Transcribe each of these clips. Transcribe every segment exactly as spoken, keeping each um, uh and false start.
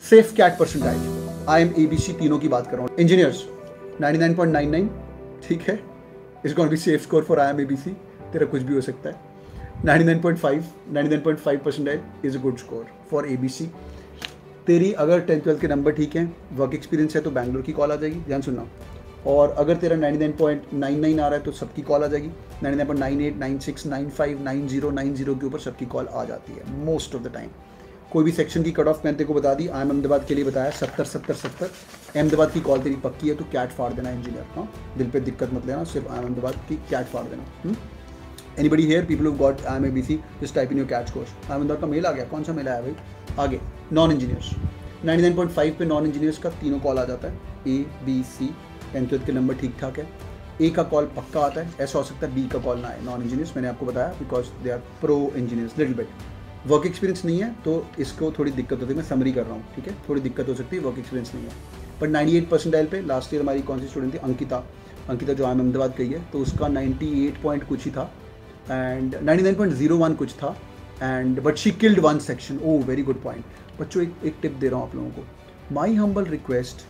Safe CAT percentiles, I M A B C तीनों की बात कर रहा हूँ। Engineers ninety nine point nine nine, ठीक है, it's gonna be safe score for I M A B C, तेरा कुछ भी हो सकता है। Ninety nine point five, ninety nine point five percentiles is a good score for A B C. तेरी अगर टेंथ ट्वेल्थ के नंबर ठीक हैं, वर्क एक्सपीरियंस है तो बैंगलोर की कॉल आ जाएगी, ध्यान सुनना। और अगर तेरा ninety nine point nine nine आ रहा है तो सबकी कॉल आ जाएगी। Ninety nine point nine eight, nine six, nine five, nine zero, nine zero के ऊपर सबकी कॉल आ जाती है मोस्ट ऑफ द टाइम। कोई भी सेक्शन की कट ऑफ मैंने तेरे को बता दी, आई एम अहमदाबाद के लिए बताया सत्तर सत्तर सत्तर। अहमदाबाद की कॉल तेरी पक्की है तो कैट फाड़ देना इंजीनियर, हाँ, दिल पे दिक्कत मत लेना, सिर्फ आई एम अहमदाबाद की कैट फाड़ देना। Anybody here people who got I M A B C, just type in your CAT score. I M Ahmedabad का मेल आ गया, कौन सा मेल आया भाई? आगे non engineers ninety nine point five पे नॉन इंजीनियर्स का तीनों कॉल आ जाता है, A B C, tenth twelfth के नंबर ठीक ठाक है। ए का कॉल पक्का आता है, ऐसा हो सकता है बी का कॉल ना आए। नॉन इंजीनियर्स मैंने आपको बताया because they are pro engineers little bit. Work experience नहीं है तो इसको थोड़ी दिक्कत होती है, मैं समरी कर रहा हूँ, ठीक है, थोड़ी दिक्कत हो सकती है, वर्क एक्सपीरियंस नहीं है। बट नाइन्टी एट परसेंटाइल पे लास्ट ईयर हमारी कौन सी स्टूडेंट थी? अंकिता। अंकिता जो आई एम अहमदाबाद गई है तो उसका नाइन्टी एट पॉइंट कुछ ही था and ninety nine point zero one कुछ था and but she killed one section. Oh very good point. बच्चों एक एक टिप दे रहा हूँ आप लोगों को, माई हम्बल रिक्वेस्ट,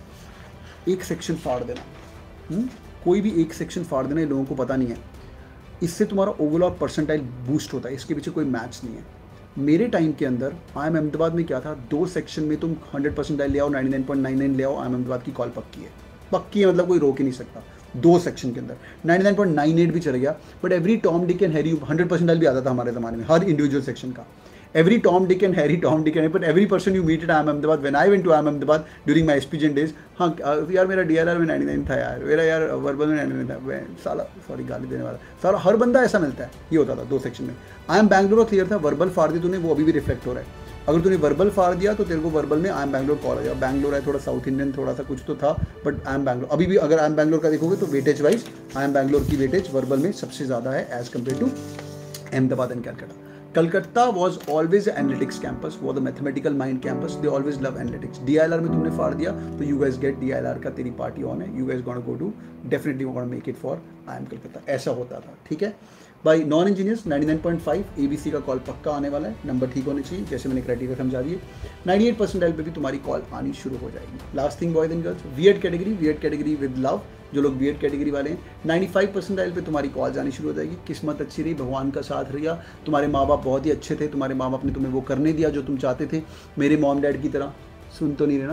एक सेक्शन फाड़ देना। हुँ? कोई भी एक सेक्शन फाड़ देना, ये लोगों को पता नहीं है, इससे तुम्हारा ओवरऑल परसेंटाइल बूस्ट होता है, इसके पीछे कोई मैच नहीं है। मेरे टाइम के अंदर आई एम अहमदाबाद में क्या था, दो सेक्शन में तुम हंड्रेड परसेंटाइल ले आओ, ninety nine point nine nine ले आओ, आई एम अहमदाबाद की कॉल पक्की है, पक्की है, मतलब कोई रोक ही नहीं सकता। दो सेक्शन के अंदर ninety nine point nine eight भी चल गया, but every Tom Dick and Harry hundred percentile भी आता था हमारे ज़माने में, हर इंडिविजुअल सेक्शन का। Every Tom, Dick and Harry, Tom, Dick and Harry, but every person you meet at I M Ahmedabad, when I went to I M Ahmedabad during my S P Gen days, हाँ यार मेरा D L R में ninety nine था यार, मेरा यार verbal में ninety nine था, मैं साला सॉरी गाली देने वाला, साला हर बंदा ऐसा मिलता है, ये होता था दो सेक्शन में। आई एम बैंगलोर क्लियर था, वर्बल फाड़ दी तूने, वो अभी भी रिफ्लेक्ट हो रहा है। अगर तूने वर्बल फाड़ दिया तो तेरे को वर्बल में आई एम बैंगलोर कॉल आ जाएगा। बैंगलोर है थोड़ा साउथ इंडियन, थोड़ा सा कुछ तो था, बट आई एम बैंगलोर अभी भी, अगर आई एम बैंगलोर का देखोगे तो weightage wise I M Bangalore की वेटेज वर्बल में सबसे ज़्यादा है as compared to Ahmedabad and Calcutta. Calcutta was always an analytics campus, वो the mathematical mind campus, they always love analytics। D L R में तुमने फाड़ दिया तो you guys get D L R का तेरी पार्टी ऑन है, you guys gonna go to definitely gonna make it for I M Calcutta, ऐसा होता था, ठीक है भाई। Non engineers ninety nine point five, A B C का कॉल पक्का आने वाला है, नंबर ठीक होने चाहिए, जैसे मैंने क्राइटेरिया समझा दिए। नाइन्टी एट परसेंटाइल पे भी तुम्हारी कॉल आनी शुरू हो जाएगी। Last thing boys and girls, BEd category, BEd category with love, जो लोग बीएड कैटेगरी वाले हैं, नाइन्टी फाइव परसेंटाइल पे तुम्हारी कॉल आनी शुरू हो जाएगी। किस्मत अच्छी रही, भगवान का साथ रहा, तुम्हारे माँ बाप बहुत ही अच्छे थे, तुम्हारे माँ बाप ने तुम्हें वो करने दिया जो तुम चाहते थे। मेरे मॉम डैड की तरह, सुन तो नहीं रहे ना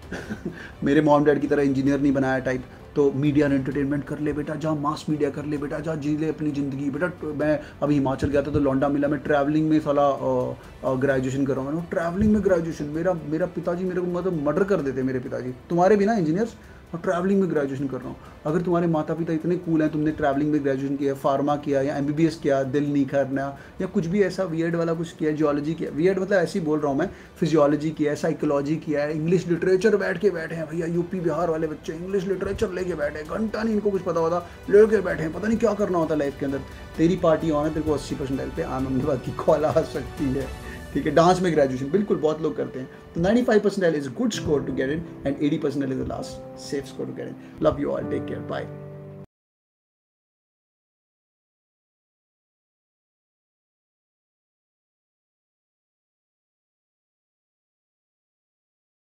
मेरे मॉम डैड की तरह इंजीनियर नहीं बनाया टाइप, तो मीडिया एंड एंटरटेनमेंट कर ले बेटा, जा मास मीडिया कर ले बेटा, जा जी ले अपनी ज़िंदगी बेटा। मैं अभी हिमाचल गया था तो लौंडा मिला, मैं ट्रैवलिंग में साला ग्रेजुएशन कर रहा हूँ, मैंने ट्रैवलिंग में ग्रेजुएशन, मेरा मेरा पिताजी मेरे को मतलब मर्डर कर देते मेरे पिताजी, तुम्हारे भी ना इंजीनियर्स, और ट्रैवलिंग में ग्रेजुएशन कर रहा हूँ। अगर तुम्हारे माता पिता इतने कूल हैं, तुमने ट्रैवलिंग में ग्रेजुएशन किया, फार्मा किया या एमबीबीएस किया, दिल नहीं करना या कुछ भी ऐसा वियर्ड वाला कुछ किया, जियोलॉजी किया, वियर्ड मतलब ऐसे ही बोल रहा हूँ मैं, फिजियोलॉजी किया है, साइकोलॉजी किया है, इंग्लिश लिटरेचर बैठ के बैठे हैं भैया, यूपी बिहार वाले बच्चे इंग्लिश लिटरेचर लेके बैठे हैं, घंटा नहीं इनको कुछ पता होता, लेके बैठे हैं, पता नहीं क्या करना होता लाइफ के अंदर। तेरी पार्टी ऑन है, तेरे को अस्सी परसेंटाइल पे आई एम अहमदाबाद की कॉल आ सकती है, ठीक है। डांस में ग्रेजुएशन बिल्कुल बहुत लोग करते हैं, तो ninety five percentile is good score to get in and eighty percentile is the last safe score to get in. Love you all, take care, bye.